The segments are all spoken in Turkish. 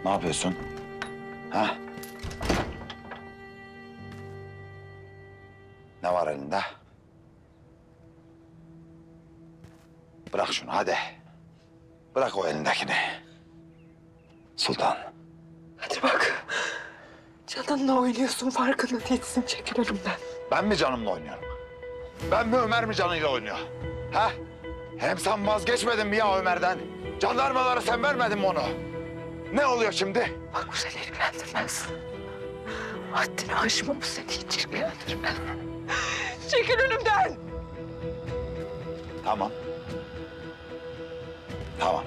Ne yapıyorsun? Ha? Ne var elinde? Bırak şunu hadi. Bırak o elindekini. Sultan. Hadi bak. Canınla oynuyorsun, farkında değilsin. Çekil önümden. Ben mi canımla oynuyorum? Ben mi Ömer mi canıyla oynuyor? Ha? Hem sen vazgeçmedin mi ya Ömer'den? Jandarmaları sen vermedin mi onu? Ne oluyor şimdi? Bak bu seni ilgilendirmez. Haddini aşma, bu seni hiç ilgilendirmez. Çekil önümden. Tamam. Tamam.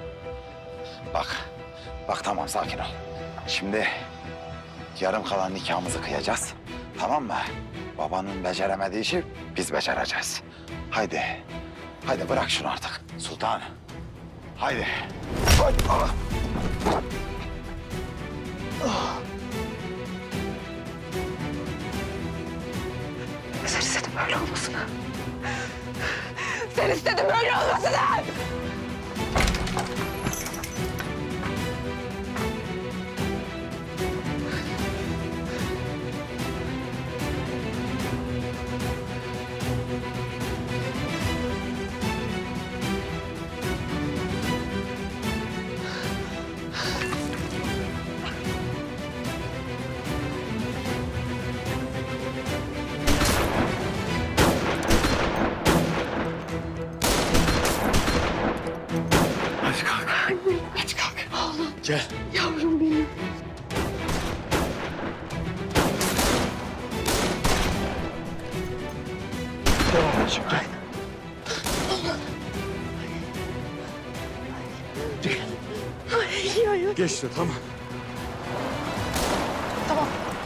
Bak tamam sakin ol. Şimdi yarım kalan nikahımızı kıyacağız. Tamam mı? Babanın beceremediği işi biz becereceğiz. Haydi. Haydi bırak şunu artık. Sultan. Haydi. Haydi. Sen istedin böyle olmasını. Sen istedin böyle olmasını. Hadi kalk. Hadi kalk. Oğlum. Gel. Yavrum benim. Devam et şimdi. Ay. Geçti tamam. Tamam.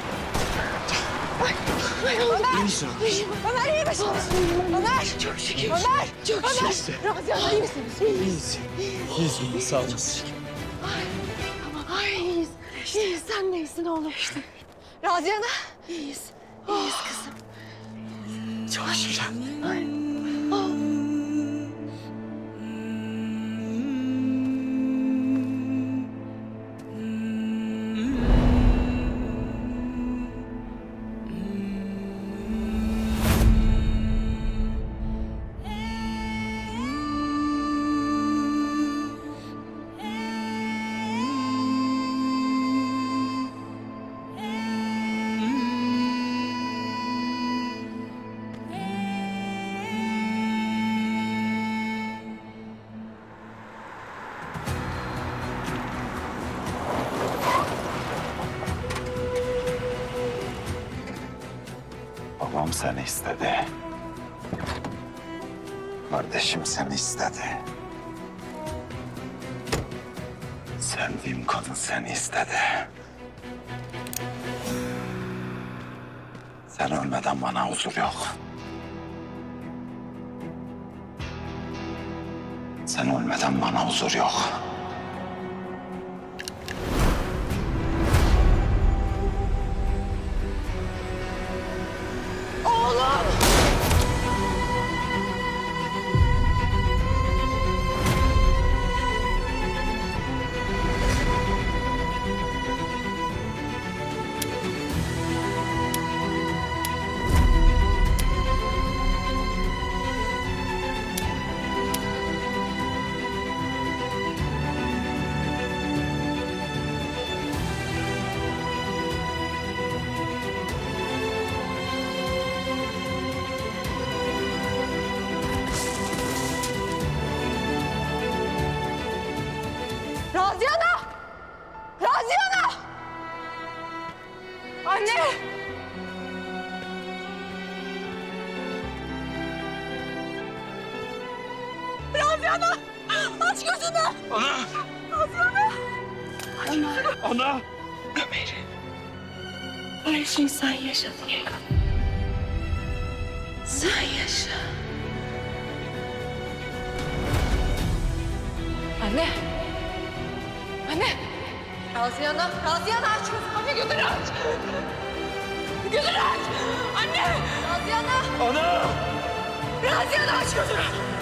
Ay Ömer. İyi misin? Ömer iyi misin? Ömer. Çok şükür. Ömer. Çok şükür. Raziye Hanım iyi misiniz? İyiyiz. İyiyiz sağ olasın. Ay iyiyiz. İyiyiz. Sen de iyisin oğlum. Raziye Ana. İyiyiz. İyiyiz kızım. Çok şükür. Babam seni istedi. Kardeşim seni istedi. Sevdiğim kadın seni istedi. Sen ölmeden bana huzur yok. Sen ölmeden bana huzur yok. Raziye Ana! Raziye Ana! Anne! Raziye Ana! Aç gözünü! Ana! Raziye Ana! Aç gözünü! Ana! Ömer'i. Her şeyi sen yaşadın. Sen yaşa. Anne! Anne! Raziye Ana! Raziye Ana aç gözünü! Anne gözünü aç! Gözünü aç! Anne! Raziye Ana! Ana! Raziye Ana aç gözünü!